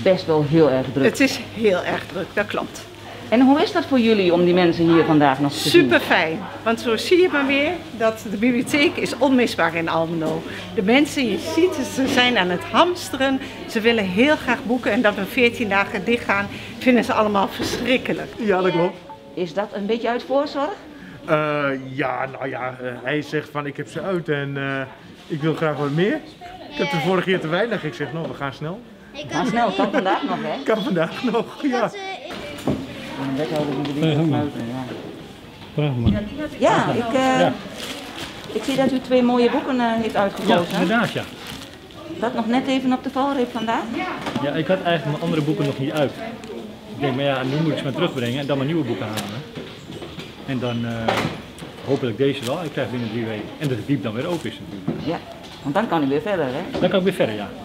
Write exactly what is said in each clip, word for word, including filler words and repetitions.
best wel heel erg druk. Het is heel erg druk, dat klopt. En hoe is dat voor jullie om die mensen hier vandaag nog te zien? Super fijn, want zo zie je maar weer dat de bibliotheek is onmisbaar in Almelo. De mensen, je ziet het, ze zijn aan het hamsteren, ze willen heel graag boeken en dat we veertien dagen dicht gaan, vinden ze allemaal verschrikkelijk. Ja, dat klopt. Is dat een beetje uit voorzorg? Uh, ja, nou ja, uh, hij zegt van ik heb ze uit en uh, ik wil graag wat meer. Ik heb de vorige keer te weinig. Ik zeg nou, we gaan snel. Gaan snel, kan vandaag nog hè? Kan vandaag nog, ja. Een wethouder die de winkel sluiten, ja. Vraag maar. Ja, ik, uh, ja, ik zie dat u twee mooie boeken uh, heeft uitgekozen. Ja, inderdaad ja. Dat nog net even op de valreep vandaag? Ja, ik had eigenlijk mijn andere boeken nog niet uit. Ik denk, maar ja, nu moet ik ze maar terugbrengen en dan mijn nieuwe boeken halen. En dan uh, hopelijk deze wel, ik krijg binnen drie weken. En dat de diep dan weer open is natuurlijk. Ja, want dan kan u weer verder hè? Dan kan ik weer verder, ja.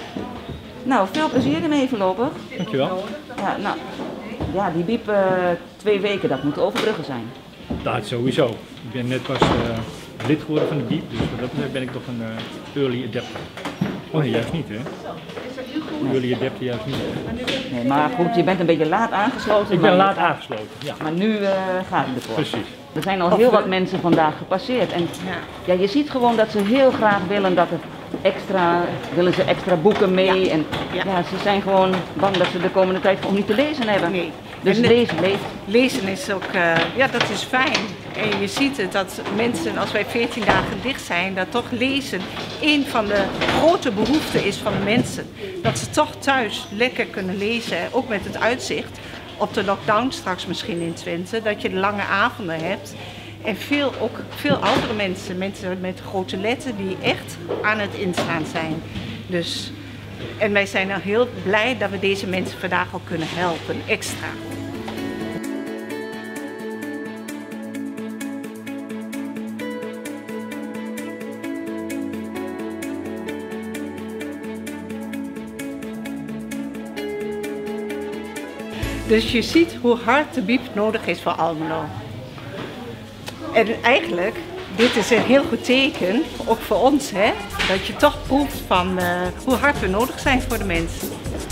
Nou, veel plezier ermee voorlopig. Dankjewel. Ja, nou, ja, die biep uh, twee weken, dat moet overbruggen zijn. Dat sowieso. Ik ben net pas uh, lid geworden van de biep, dus wat dat betreft ben ik toch een uh, early adapter. Oh nee, juist niet hè? Nee. Early adapter juist niet. Nee, maar goed, je bent een beetje laat aangesloten. Ik ben maar laat aangesloten, ja. Maar nu uh, gaat het ervoor. Precies. Er zijn al heel wat mensen vandaag gepasseerd en ja, je ziet gewoon dat ze heel graag willen dat het extra, willen ze extra boeken mee. Ja. En ja. ja, ze zijn gewoon bang dat ze de komende tijd gewoon niet te lezen hebben. Nee. Dus de, lezen, lezen. Lezen is ook, uh, ja dat is fijn. En je ziet het dat mensen, als wij veertien dagen dicht zijn, dat toch lezen een van de grote behoeften is van de mensen. Dat ze toch thuis lekker kunnen lezen, ook met het uitzicht op de lockdown straks misschien in Twente, dat je lange avonden hebt. En veel, ook veel oudere mensen, mensen met grote letten die echt aan het inslaan zijn. Dus, en wij zijn nou heel blij dat we deze mensen vandaag al kunnen helpen, extra. Dus je ziet hoe hard de biep nodig is voor Almelo. En eigenlijk, dit is een heel goed teken, ook voor ons, hè, dat je toch proeft van uh, hoe hard we nodig zijn voor de mensen.